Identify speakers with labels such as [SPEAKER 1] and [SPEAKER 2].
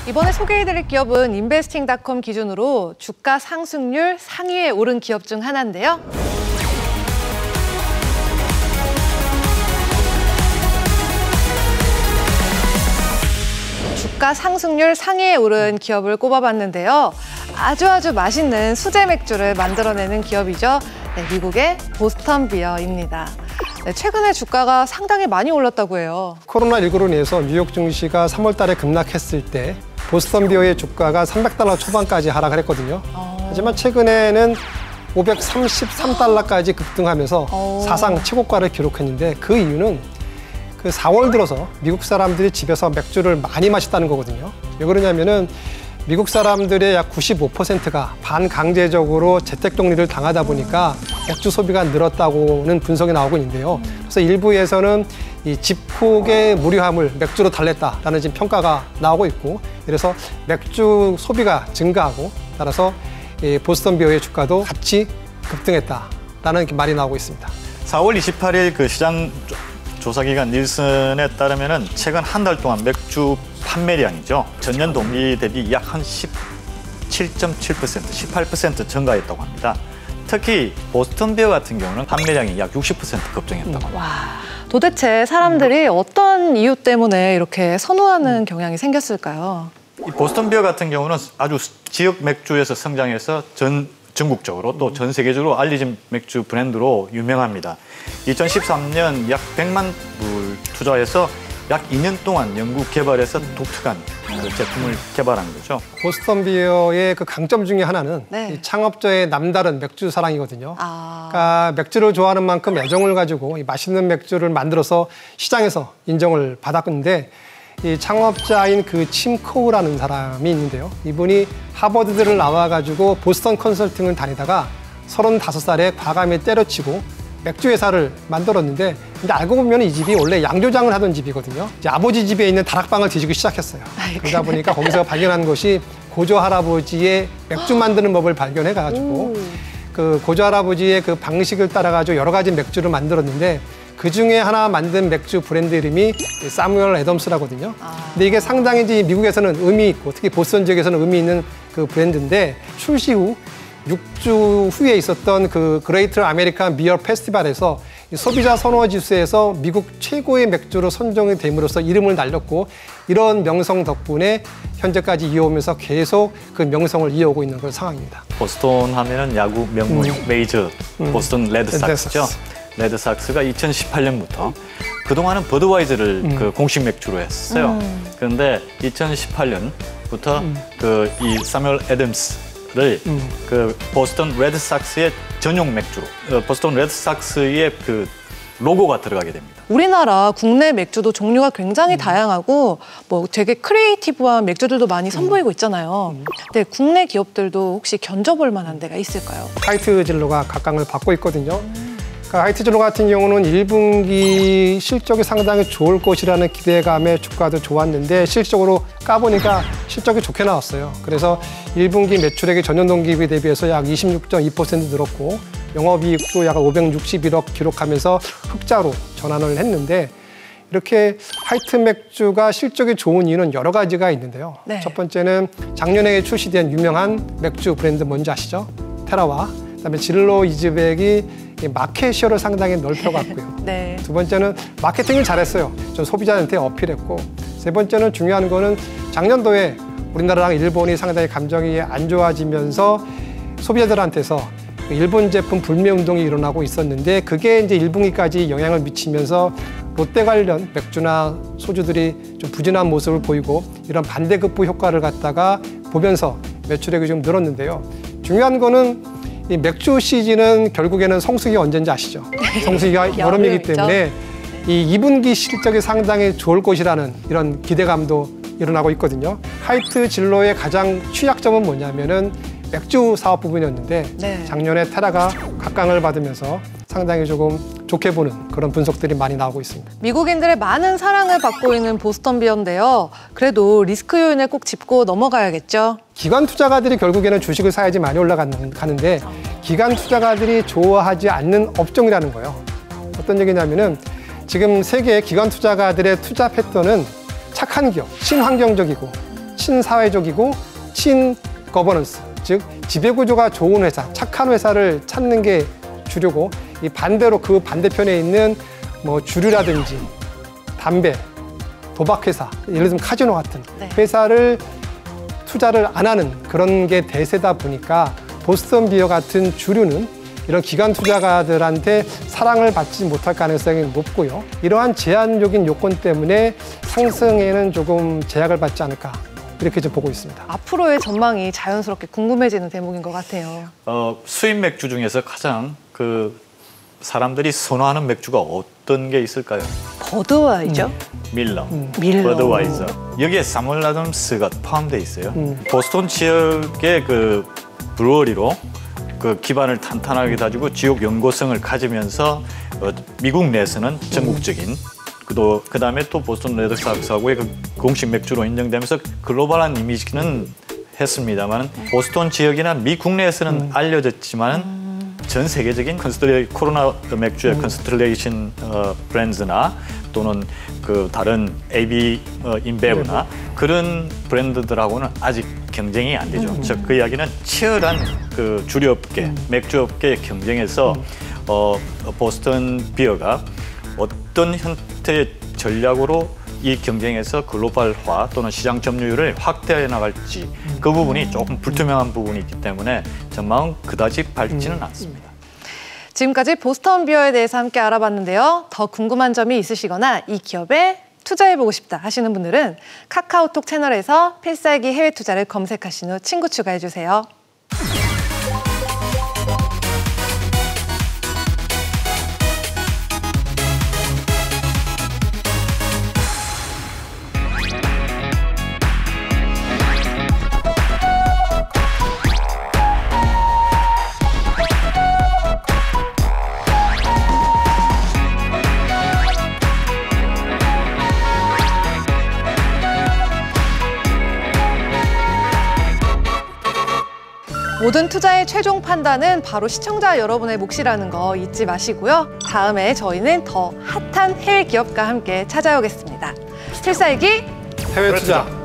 [SPEAKER 1] 이번에 소개해드릴 기업은 인베스팅닷컴 기준으로 주가 상승률 상위에 오른 기업 중 하나인데요. 주가 상승률 상위에 오른 기업을 꼽아봤는데요. 아주 맛있는 수제 맥주를 만들어내는 기업이죠. 네, 미국의 보스턴 비어입니다. 네, 최근에 주가가 상당히 많이 올랐다고 해요.
[SPEAKER 2] 코로나19로 인해서 뉴욕 증시가 3월 달에 급락했을 때 보스턴 비어의 주가가 $300 초반까지 하락을 했거든요. 하지만 최근에는 $533까지 급등하면서 사상 최고가를 기록했는데 그 이유는 그 4월 들어서 미국 사람들이 집에서 맥주를 많이 마셨다는 거거든요. 왜 그러냐면은 미국 사람들의 약 95%가 반강제적으로 재택격리를 당하다 보니까 맥주 소비가 늘었다고는 분석이 나오고 있는데요. 그래서 일부에서는 이 집콕의 무료함을 맥주로 달랬다라는 지금 평가가 나오고 있고, 그래서 맥주 소비가 증가하고 따라서 이 보스턴 비어의 주가도 같이 급등했다라는 말이 나오고 있습니다.
[SPEAKER 3] 4월 28일 그 시장 조사기관 닐슨에 따르면은 최근 한 달 동안 맥주 판매량이죠. 전년 동기 대비 약 한 17.7%, 18% 증가했다고 합니다. 특히 보스턴 비어 같은 경우는 판매량이 약 60% 급증했다고 합니다.
[SPEAKER 1] 와, 도대체 사람들이 어떤 이유 때문에 이렇게 선호하는 경향이 생겼을까요?
[SPEAKER 3] 이 보스턴 비어 같은 경우는 아주 지역 맥주에서 성장해서 전국적으로 또 전 세계적으로 알려진 맥주 브랜드로 유명합니다. 2013년 약 100만 불 투자해서 약 2년 동안 연구 개발해서 독특한 제품을 개발한 거죠.
[SPEAKER 2] 보스턴 비어의 그 강점 중에 하나는
[SPEAKER 1] 네.
[SPEAKER 2] 이 창업자의 남다른 맥주 사랑이거든요. 그러니까 맥주를 좋아하는 만큼 애정을 가지고 이 맛있는 맥주를 만들어서 시장에서 인정을 받았는데, 이 창업자인 그 침 코우라는 사람이 있는데요. 이분이 하버드를 나와가지고 보스턴 컨설팅을 다니다가 35살에 과감히 때려치고 맥주 회사를 만들었는데, 근데 알고 보면 이 집이 원래 양조장을 하던 집이거든요. 이제 아버지 집에 있는 다락방을 뒤지기 시작했어요. 그러다 보니까 거기서 발견한 것이 고조 할아버지의 맥주 만드는 법을 발견해가지고 그 고조 할아버지의 그 방식을 따라가지고 여러 가지 맥주를 만들었는데, 그 중에 하나 만든 맥주 브랜드 이름이 사무엘 애덤스라거든요. 근데 이게 상당히 이제 미국에서는 의미 있고 특히 보스턴 지역에서는 의미 있는 그 브랜드인데, 출시 후 6주 후에 있었던 그 그레이트 아메리칸 비어 페스티벌에서 소비자 선호 지수에서 미국 최고의 맥주로 선정이 됨으로써 이름을 날렸고, 이런 명성 덕분에 현재까지 이어오면서 계속 그 명성을 이어오고 있는 그런 상황입니다.
[SPEAKER 3] 보스턴 하면은 야구 명문 메이저 보스턴 레드삭스죠. 레드삭스가 2018년부터 그동안은 버드와이저를 그 공식 맥주로 했어요. 그런데 2018년부터 그 이 사무엘 애덤스를 그 보스턴 레드삭스의 전용 맥주로, 보스턴 레드삭스의 그 로고가 들어가게 됩니다.
[SPEAKER 1] 우리나라 국내 맥주도 종류가 굉장히 다양하고 뭐 되게 크리에이티브한 맥주들도 많이 선보이고 있잖아요. 근데 국내 기업들도 혹시 견져볼 만한 데가 있을까요?
[SPEAKER 2] 하이트 진로가 각광을 받고 있거든요. 하이트 진로 같은 경우는 1분기 실적이 상당히 좋을 것이라는 기대감에 주가도 좋았는데, 실적으로 까보니까 실적이 좋게 나왔어요. 그래서 1분기 매출액이 전년 동기 대비해서 약 26.2% 늘었고, 영업이익도 약 561억 기록하면서 흑자로 전환을 했는데, 이렇게 하이트 맥주가 실적이 좋은 이유는 여러 가지가 있는데요.
[SPEAKER 1] 네.
[SPEAKER 2] 첫 번째는 작년에 출시된 유명한 맥주 브랜드 뭔지 아시죠? 테라와 그다음에 진로 이즈백이 마켓 셔를 상당히 넓혀갔고요.
[SPEAKER 1] 네.
[SPEAKER 2] 두 번째는 마케팅을 잘했어요. 좀 소비자한테 어필했고, 세 번째는 중요한 거는 작년도에 우리나라랑 일본이 상당히 감정이 안 좋아지면서 소비자들한테서 일본 제품 불매 운동이 일어나고 있었는데, 그게 이제 1분기까지 영향을 미치면서 롯데 관련 맥주나 소주들이 좀 부진한 모습을 보이고, 이런 반대급부 효과를 갖다가 보면서 매출액이 좀 늘었는데요. 중요한 거는 이 맥주 시즌은 결국에는 성수기가 언제인지 아시죠? 성수기가 여름이기 때문에 이 2분기 실적이 상당히 좋을 것이라는 이런 기대감도 일어나고 있거든요. 하이트 진로의 가장 취약점은 뭐냐면은 맥주 사업 부분이었는데,
[SPEAKER 1] 네.
[SPEAKER 2] 작년에 테라가 각광을 받으면서 상당히 조금 좋게 보는 그런 분석들이 많이 나오고 있습니다.
[SPEAKER 1] 미국인들의 많은 사랑을 받고 있는 보스턴 비어인데요. 그래도 리스크 요인을 꼭 짚고 넘어가야겠죠.
[SPEAKER 2] 기관 투자가들이 결국에는 주식을 사야지 많이 올라가는데, 기관 투자가들이 좋아하지 않는 업종이라는 거예요. 어떤 얘기냐면은 지금 세계 기관 투자가들의 투자 패턴은 착한 기업, 친환경적이고 친사회적이고 친거버넌스, 즉 지배구조가 좋은 회사, 착한 회사를 찾는 게 주류고, 이 반대로 그 반대편에 있는 뭐 주류라든지 담배, 도박회사, 예를 들면 카지노 같은 회사를 투자를 안 하는 그런 게 대세다 보니까 보스턴 비어 같은 주류는 이런 기관 투자가들한테 사랑을 받지 못할 가능성이 높고요. 이러한 제한적인 요건 때문에 상승에는 조금 제약을 받지 않을까, 이렇게 좀 보고 있습니다.
[SPEAKER 1] 앞으로의 전망이 자연스럽게 궁금해지는 대목인 것 같아요.
[SPEAKER 3] 수입 맥주 중에서 가장 사람들이 선호하는 맥주가 어떤 게 있을까요?
[SPEAKER 1] 버드와이저?
[SPEAKER 3] 밀러,
[SPEAKER 1] 밀러.
[SPEAKER 3] 버드와이저. 여기에 사무엘 아담스가 포함되어 있어요. 보스턴 지역의 그 브루어리로 그 기반을 탄탄하게 다지고 지역 연고성을 가지면서 미국 내에서는 전국적인, 그다음에 또 보스턴 레드삭스하고의 그 공식 맥주로 인정되면서 글로벌한 이미지는 했습니다만, 보스턴 지역이나 미 국내에서는 알려졌지만 전 세계적인 코로나 맥주의 컨스텔레이션 브랜드나 또는 그 다른 AB 인베브나 그런 브랜드들하고는 아직 경쟁이 안 되죠. 즉 그 이야기는 치열한 그 주류업계, 맥주업계의 경쟁에서 보스턴 비어가 어떤 형태의 전략으로 이 경쟁에서 글로벌화 또는 시장 점유율을 확대해 나갈지, 그 부분이 조금 불투명한 부분이 있기 때문에 전망은 그다지 밝지는 않습니다.
[SPEAKER 1] 지금까지 보스턴 비어에 대해서 함께 알아봤는데요. 더 궁금한 점이 있으시거나 이 기업에 투자해보고 싶다 하시는 분들은 카카오톡 채널에서 필살기 해외 투자를 검색하신 후 친구 추가해주세요. 모든 투자의 최종 판단은 바로 시청자 여러분의 몫이라는 거 잊지 마시고요. 다음에 저희는 더 핫한 해외 기업과 함께 찾아오겠습니다. 필살기
[SPEAKER 2] 해외 투자.